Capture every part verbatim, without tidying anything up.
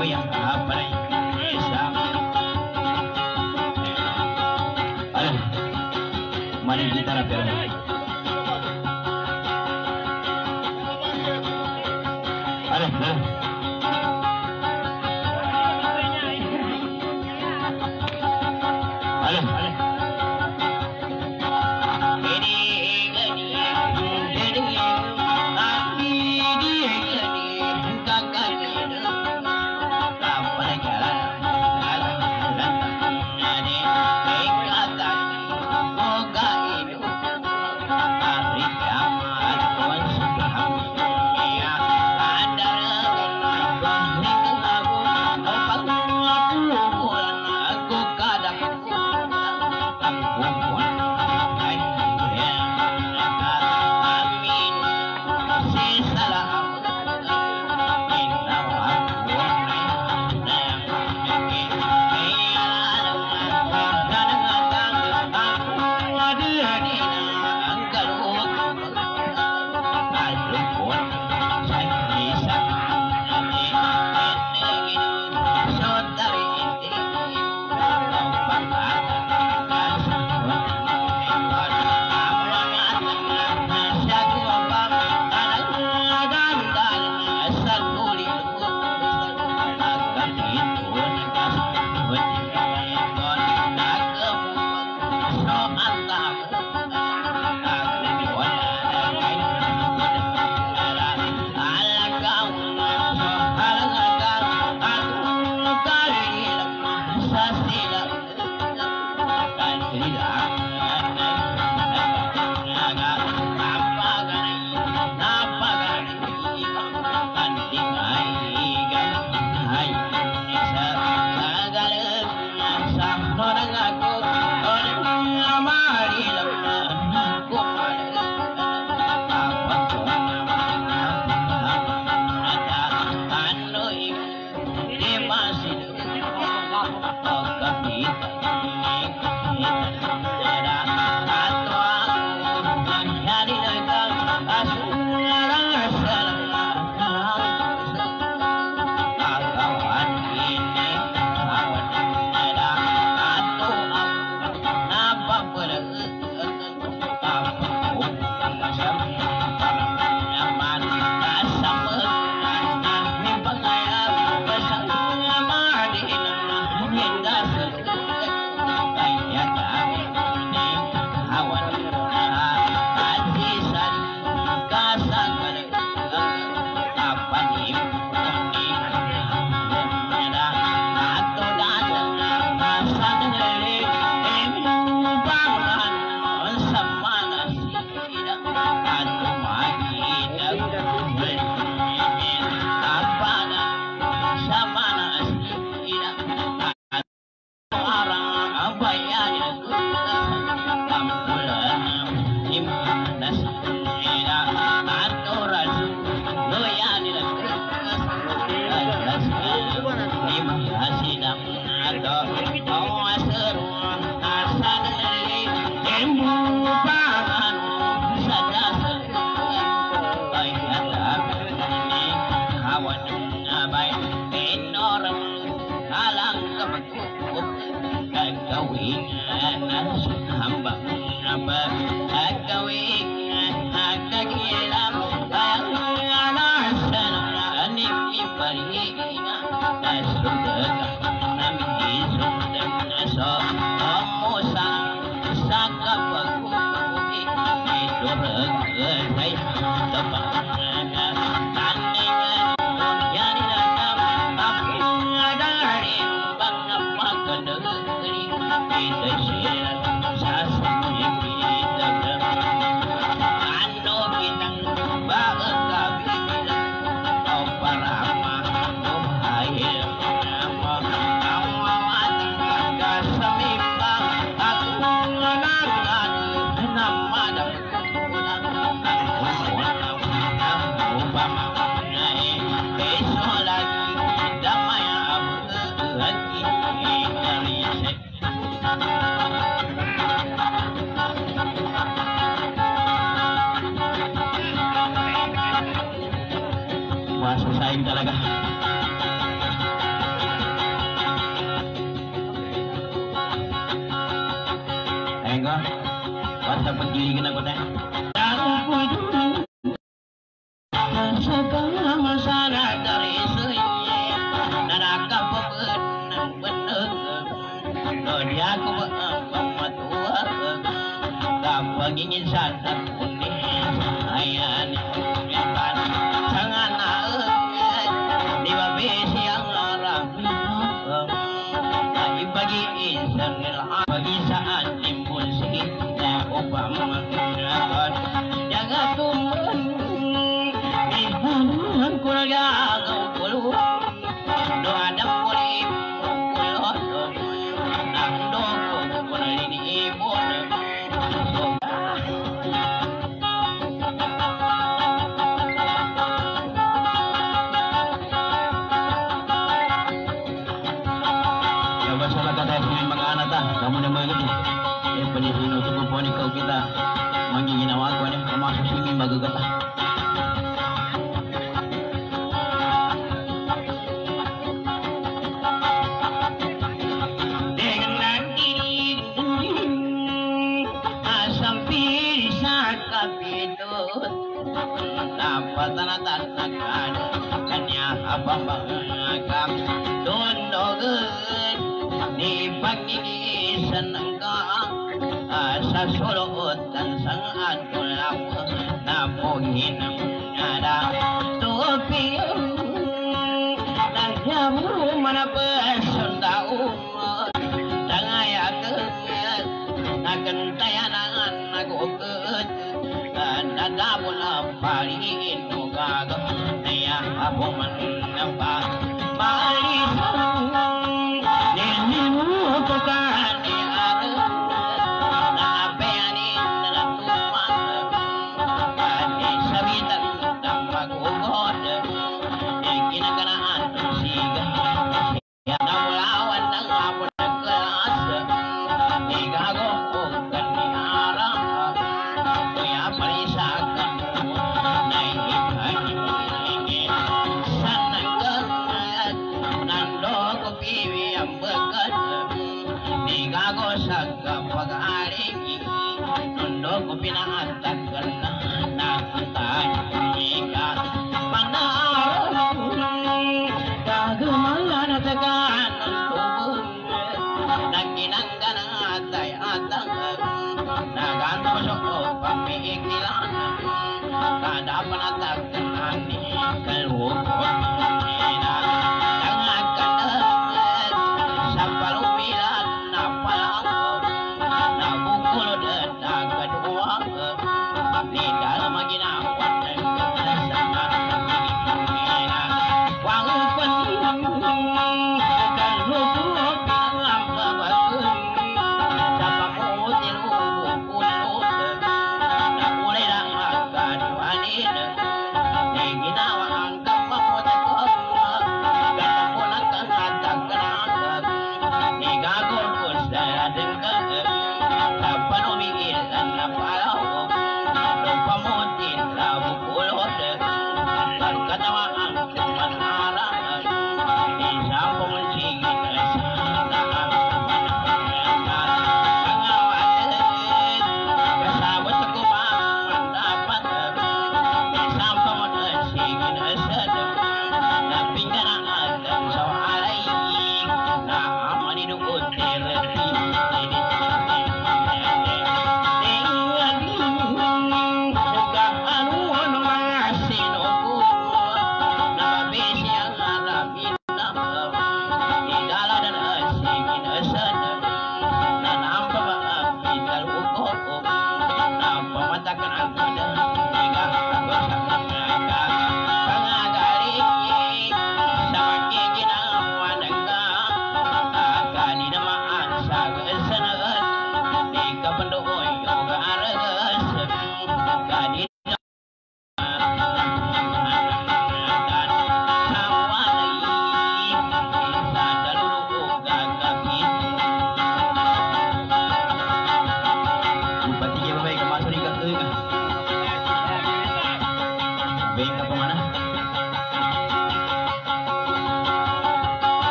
yang apa ini? Aduh, main gitar apa? Aduh, aduh. Aduh, aduh. Para dapat gilingan aku teh. Segala masalah dari sunyi neraka bebenang beneng dunia ku pematua tak begini sadar kuning ayan kan sangat di babesi yang rapi tapi bagi insan bagi saat timbul sikitnya upah mengenalkan jaga tumen Tuhan kurang kau puluh doa dan boleh puluh nak doa pun ini ibu Ya masalah kata ini mga anak ta, kamu na mengerti. Eh penyusun untuk kupon kau kita menginginkan aku ni termasuk sini magagata. Patana-tanakan kanya apa mengagam dondogen di pagi senengka asa surut dan sangat gelap namuhin ada topi dan jamu mana pesondau tangayakeun naken tayanan nagokeun dadabun apalin mugagam naya abu menampak balisang nilimu tukani ada napeani natuman kani sabitan dampak ugod kinaganaan siga ya namulawan ng apon nagkelas igagong bukan ni arang kuya parisakan ko pinahatagan na nakatanya panahon kagamalan at tagaan ng tubong nagkinanggan ang atay atang nagantos o pamiikilan kada panatagan ni kalukot nila nangagkanag sa palupilan na palang nabukulod at nagaduwag ni dalam maginawan ng kasamaan ng pagiging wang paning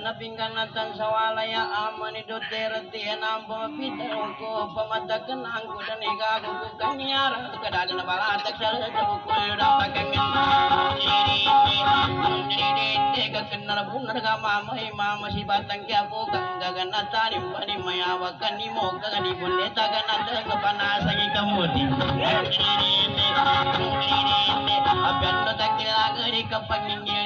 na pingganatan sa walaya aman ni Duterte ang pamapita ko pamatakan ang kudan igago ko kanyara kadada na balatag sa bukul rapakan ini kenal bunar ga mama mama si batang kya po gaganatan impani mayawakan ni mo gani bundeta ganata kapanasan ikamudi abendo takila gari kapangin